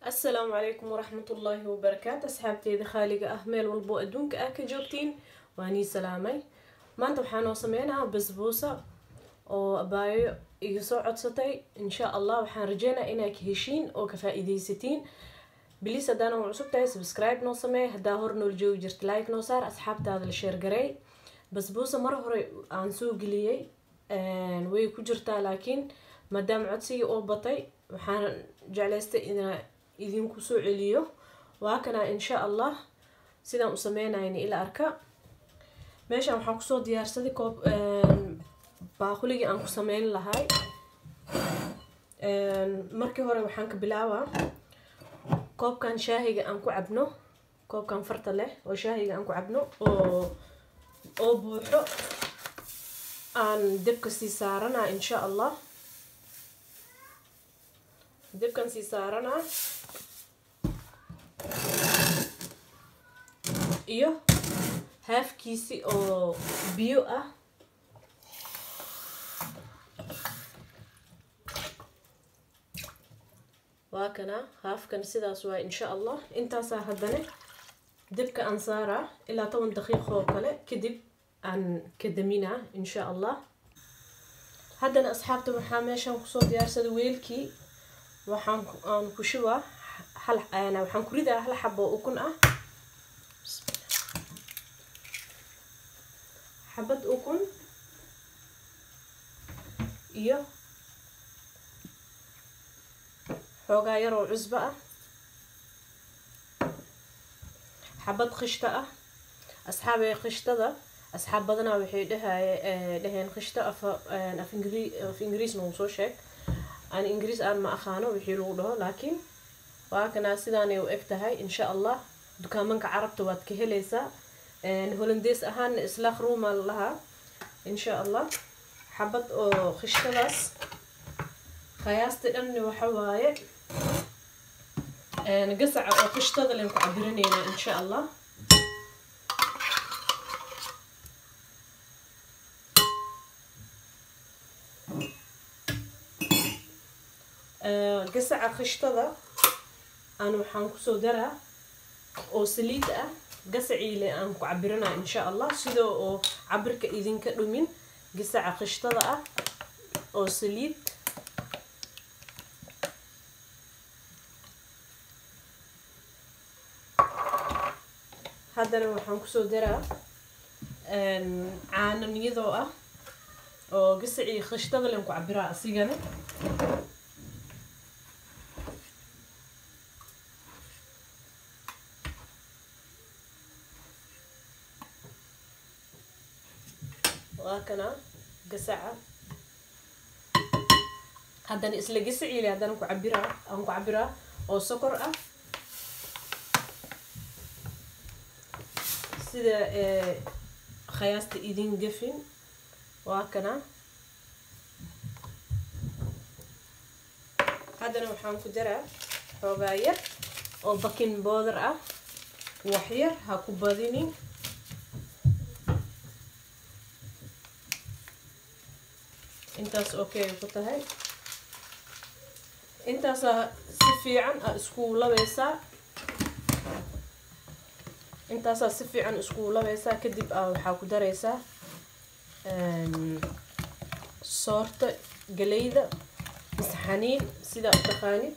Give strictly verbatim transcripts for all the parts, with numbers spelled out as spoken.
السلام عليكم ورحمة الله وبركاته. أصحابتي إذا خالقة أهمل والبو أدونك آكا جوبتين واني سلامي. ما أنتم حانو سمينا بسبوسة أو أبايو يسوع عدستي إن شاء الله وحان رجينا إناك هشين أو كفائدي ستين بليس أدانا وعصبتي سبسكرايب نو سمي هدا هورنو الجو جرت لايك نو صار أصحابتي هذا الشير قري بسبوسة مرة هوري عن سوق ليي وي كجرتا لكن مدام عدسي أو بطي وحان جعلستي إنا idinku soo celiyo waa kana insha Allah sidaan u sameeynayna ila arka meeshan waxaan ku soo diyaarsaday koob een baaquligi aan ku sameyn lahay een markii hore waxaan ka bilaabaa koobkan shaahiga aan ku cabno koobkan farta leh oo shaahiga aan ku cabno oo oo buuxo aan dabka si saarana insha Allah dabkan si saarana iyo halfkiisi oo biyo ah waa kana halfkan sidaas waa insha Allah intaas hadana dabka aan saara ilaa toban daqiiqo kale kadib aan kadamina insha Allah hadana asxaabta waxaa meeshan ku soo diyaarsaday weelkii waxaan aan ku shubaa hal ana waxaan ku ridaa hal xabo ukun ah حبة أكون إياه حوجا يرو عزبة حبة خشتة أصحابي خشتة أصحاب بدنا وحيدها لهن خشتة أف في إنجليز في إنجليز نوصوشك عن إنجليز أنا ما أخانه بيحيلوا له لكن وهكذا سيداني وقتها إن شاء الله دكانك عربت واتكهليسا هولنديس أهان إسلاخ روما لها إن شاء الله حبة أو خشتلاس خياست أني وحواي نقصع أو خشتل اللي مكعبرينينا إن شاء الله قصع خشتل أنا وحنكسو درها أو سليدة قسعي اللي أنا كعبرنا إن شاء الله سيدو أو عبرك إذن كدومين قسع خشتضاء أو سليد هذا لو حنكسو درا عانا نيضوء أو قسعي خشتضاء اللي كعبرها أسيقنا وهكذا قسعة هذا إسلا قسعي اللي هذا نكو عبرها أو نكو عبرها أو سكر أه سيدا اه خياست إيدين قفن وهكذا هذا نوحان كدرة حوغاير أو بكين بودر أه وحير هاكو باديني intaas okay ku tahay intaas si fiican isku labaysaa intaas si fiican isku labaysaa kadib waxa ku dareysaa een soorta galeyda isxaniin sida u taqaanid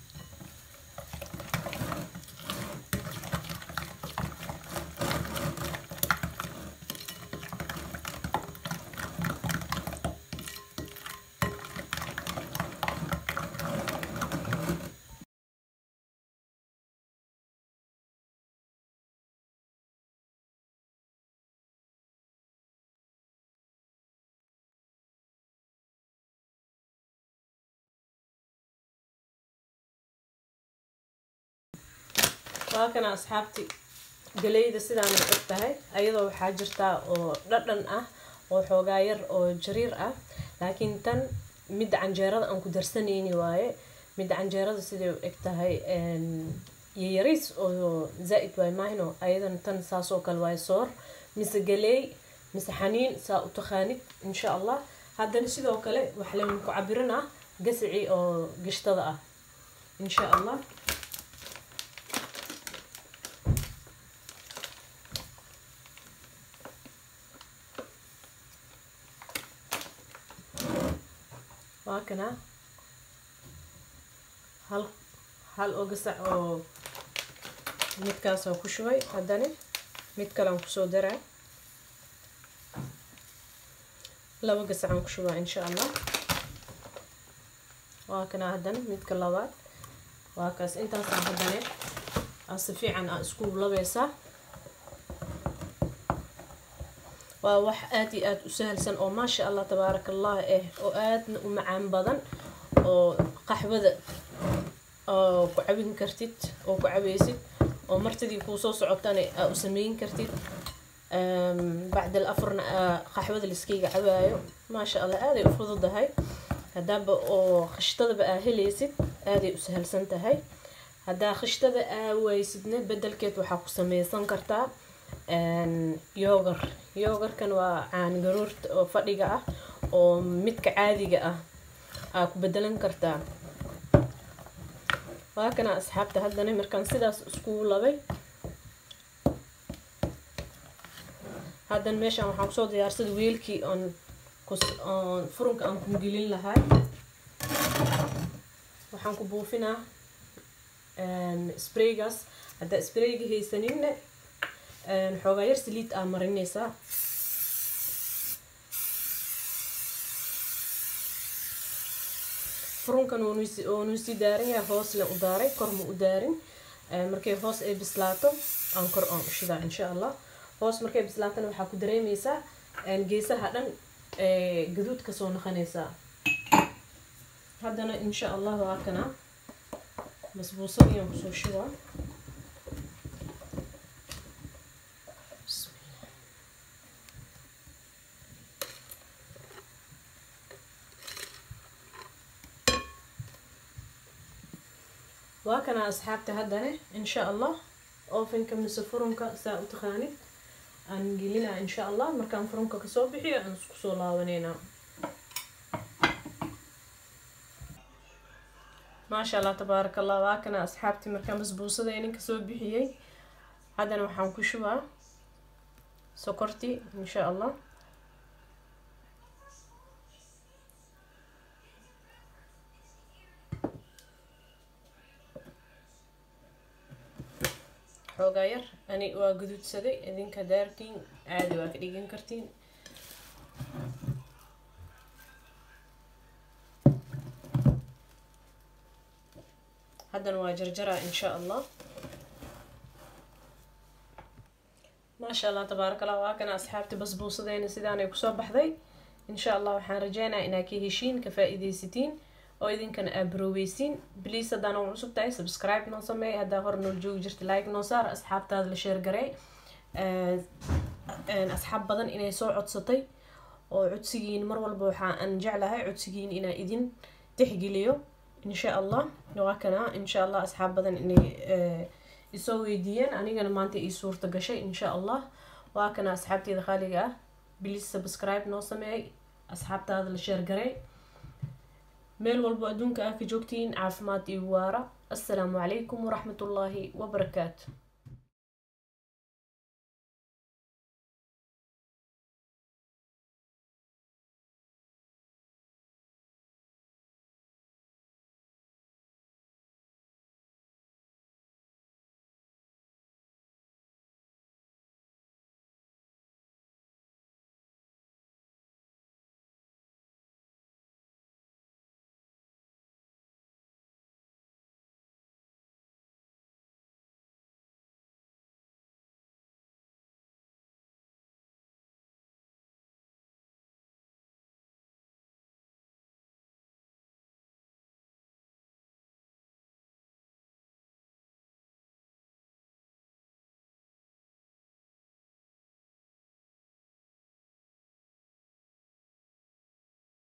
وهكذا أصحابتي قليدة سيدان وقتها أيضا وحاجرتا أو ردن أه أو حوغاير أو جرير أه لكن تن مد عن جيراد أنكو درسانيني واي مد عن جيراد سيدان وقتها ييريس أو زائد واي ماهنو أيضا تن ساسو كالواي صور مس قلي مس حنين ساو تخاني إن شاء الله هذا نسيده وكله وحلا منكو عبرنا قسعي أو قشطة أه إن شاء الله واكنا هل هل او قصع او ميد كاس او كشوي هداني ميد كلام كسو درع لو قصع عن كشوي ان شاء الله واكنا هداني ميد كلاوات واكاس انت هداني اصفي عن اسكو لبيسا waa wax aad iyo aad u sahalsan oo ma sha Allah tabaaraka Allah eh oo aad u macaan badan oo qaxwada oo ku cabin kartid oo ku cabaysid oo martidii ku soo socotana u sameyn kartid um bacda al-afrna qaxwada liskiga cabayo ma sha Allah aad ay u fududahay hadaba oo khashtada baa helaysid aad ay u sahalsan tahay hadaa khashtada aawaysidna bedelkeed waxa ku sameeysan kartaa ان يوغر يوغر كان وعن قرورت او فديغا اه او ميدكا عاديغا اه aa ku bedelan kartaa waa kana asxaabta hadana markaan sidaas isku labay hadan meeshan waxaan soo diyaarsaday weelkii on on furunka aan ku gelin lahaa waxaan ku buufinaa een spraygas hada sprayga haysanina een xogaa yar saliid aan marinaysa furunkan oo nuusi oo nuusi daarin ya hoos la u daaray kor ma u daarin markay hoos ay bislaato aan kor aan u shidaa insha Allah hoos markay bislaatana waxa ku dareemaysaa een geesaha dhan ee gaduud ka soo noqonaysa hadana insha Allah waa kana masbuusadii aan ku soo shidaa وكنا أصحابتي هدنا إن شاء الله أوفن كم نسفرونك ساعة تخاني أنجلينا إن شاء الله مركان فرونك كسوبحي أنسكسو لاونينا ما شاء الله تبارك الله وكنا أصحابتي مركان بسبوسة دينين كسوبحي هدنا وحن كشوا سكرتي إن شاء الله xoogayar ani waa gududsaday idinka daartiin aad waa ka dhigan kartiin hadana waa jarjara insha Allah ma sha Allah tabaaraka Allah waa kana asxaabti basbuusadayna sidaan ay ku soo baxday insha Allah waxaan rajaynayaa inaad ka heshiin ka faa'iideysatiin oo idinkan abroweysin please hadana u cusub tahay subscribe noo sameey hada hor noo joog jirta like noo saar asxaabtaada la share garay ee een asxaab badan inay soo codsatay oo codsigiin mar walba waxa aan jeclahay codsigiin ina idin tixgeliyo insha Allah waa kana insha Allah asxaab badan inay isoo weydiiyeen anigana maanta ii suurta gashay insha Allah waa kana asxaabteeda qaaliga ah please subscribe noo sameey asxaabtaada la share garay meel walba adduunka ah ka joogtiin caafimaad iyo waara assalaamu calaykum waraxmatullaahi wabarakaatu